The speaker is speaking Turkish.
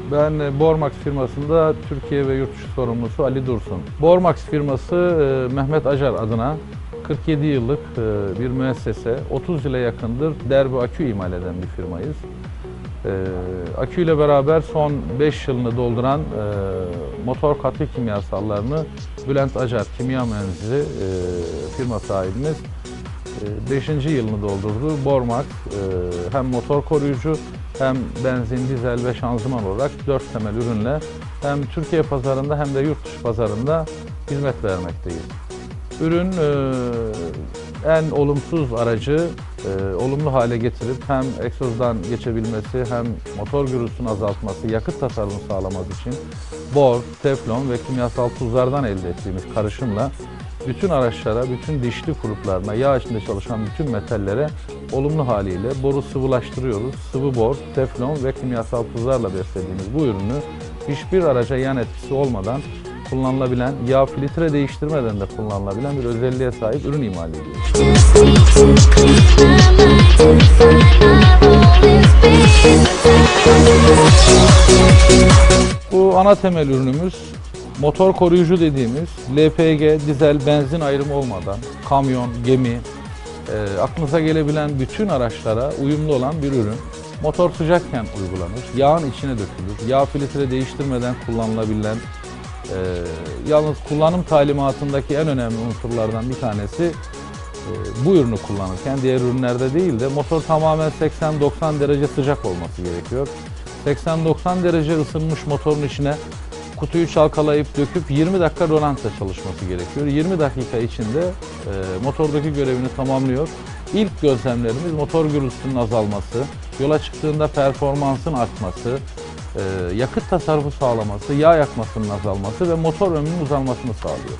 Ben Bormax firmasında Türkiye ve yurt dışı sorumlusu Ali Dursun. Bormax firması Mehmet Acar adına 47 yıllık bir müessese, 30 yıla yakındır derbi akü imal eden bir firmayız. Akü ile beraber son 5 yılını dolduran motor katı kimyasallarını Bülent Acar kimya mühendisi firma sahibimiz 5. yılını doldurdu. Bormax hem motor koruyucu hem benzin, dizel ve şanzıman olarak 4 temel ürünle hem Türkiye pazarında hem de yurt dışı pazarında hizmet vermekteyiz. Ürün en olumsuz aracı olumlu hale getirip hem egzozdan geçebilmesi hem motor gürültüsünü azaltması, yakıt tasarrufu sağlamak için bor, teflon ve kimyasal tuzlardan elde ettiğimiz karışımla bütün araçlara, bütün dişli gruplarına, yağ içinde çalışan bütün metallere olumlu haliyle boru sıvılaştırıyoruz. Sıvı bor, teflon ve kimyasal tuzlarla beslediğimiz bu ürünü hiçbir araca yan etkisi olmadan kullanılabilen, yağ filtre değiştirmeden de kullanılabilen bir özelliğe sahip ürün imal ediyoruz. Bu ana temel ürünümüz motor koruyucu dediğimiz LPG, dizel, benzin ayrımı olmadan kamyon, gemi, aklınıza gelebilen bütün araçlara uyumlu olan bir ürün. Motor sıcakken uygulanır, yağın içine dökülür, yağ filtre değiştirmeden kullanılabilen, yalnız kullanım talimatındaki en önemli unsurlardan bir tanesi bu ürünü kullanırken diğer ürünlerde değil de motor tamamen 80-90 derece sıcak olması gerekiyor. 80-90 derece ısınmış motorun içine kutuyu çalkalayıp döküp 20 dakika rölantiyle çalışması gerekiyor. 20 dakika içinde motordaki görevini tamamlıyor. İlk gözlemlerimiz motor gürültüsünün azalması, yola çıktığında performansın artması, yakıt tasarrufu sağlaması, yağ yakmasının azalması ve motor ömrünün uzanmasını sağlıyor.